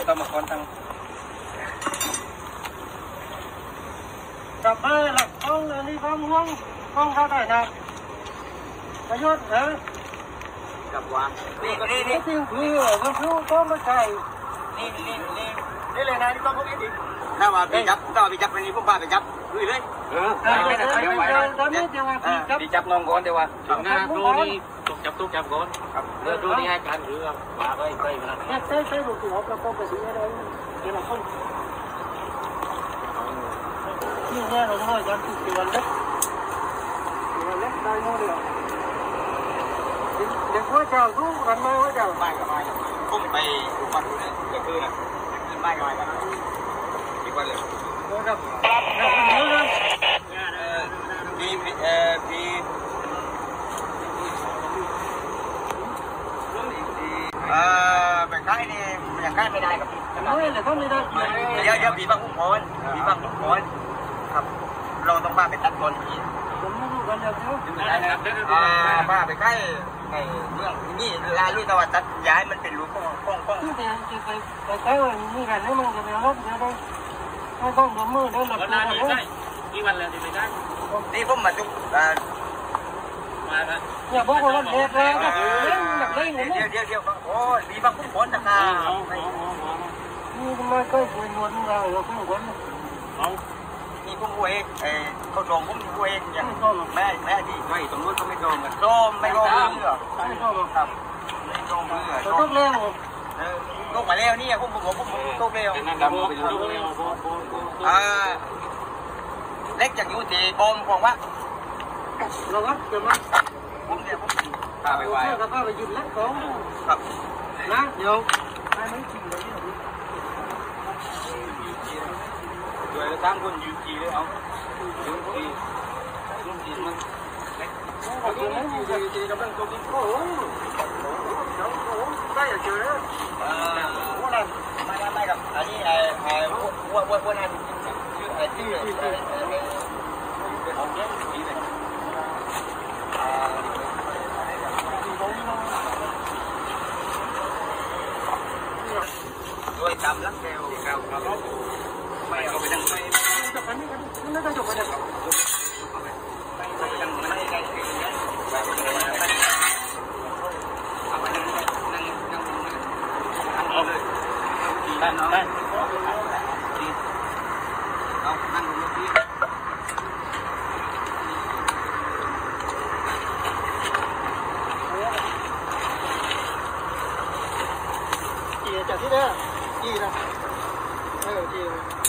ก็มาค้อนตั้งกลับไปหลักห้องนี่ห้องเข้าได้นะประโยชน์เหรอกับวางนี่จริงคือมันคือต้นมะไก่นี่เลยนะนี่ต้องเขาไม่ดีถ้าว่าไปจับวันนี้ผมพาไปจับคือเลยไม่ได้ดีจับน้องก่อนเดี๋ยวว่าทำงานดูนี่ตุกจับก่อนครับเรื่องดูนี่ให้การหรือว่าไปนะใช่ดูสิเขาต้องไปดูอะไรนี่เราต้องนี่เนี่ยเราต้องการที่วันเล็กได้โน่นเลยเด็กว่าจะรู้กันไหมว่าจะไปกับไปพุ่งไปดูฟันดูเนี่ยเกิดขึ้นนะขึ้นไปกับไปกันดีกว่าเลยครับไปค่ายนี่อย่างค่ายไม่ได้กับพี่ไม่ได้เดี๋ยวผีบังคุ้มพรครับเราต้องพาไปตัดบอลพี่พาไปค่ายในเมืองนี่ลาลุยตะวันตัดย้ายมันเป็นรูป้องนี่แต่จะไปค่ายนี่กันนี่มันจะเป็นรถเดี๋ยวได้ต้องดมมือได้หลับนานเลยได้กี่วันแล้วที่ไปได้นี่ผมมาจุกมาครับอย่าบอกว่าเด็กแล้วก็เดี๋ยวโอ้ยมีบางคนผลนะครับนี่ทำไมก็คุยนวลเราคุยกันนี่ผมคุยเขาโดนผมคุยอย่างแม่ดีไม่ตรงนู้นเขาไม่โดนกันโดนไม่โดนเพื่อไม่โดนครับไม่โดนเพื่อโดนเร็วลงมาแล้วนี่ผมโตเร็วเล็กจากยูทีบอมของว่าเราครับเดี๋ยวมาผมพาไปไหว้ก็พาไปยืนเล็กของครับนะเดี๋ยวให้ไม่จริงเลยด้วยแล้วทั้งคนยืนจีเลยเอายืนจีมันเล็กยืนจีกำลังตัวกินโอ้โหได้อย่างเจอเลยว่าอะไรไม่กับอันนี้ว่านั่นชื่อเอาเนี้ยดีเลยด้วยตามลักเร็วครับไม่เอาไปทางไหนจบกันนี่กันไม่ได้จบกันเลยไปทางไหนได้เอาไปนั่งเลยด้านน้องเอานั่งลงที่จากที่เด้อที่นะจี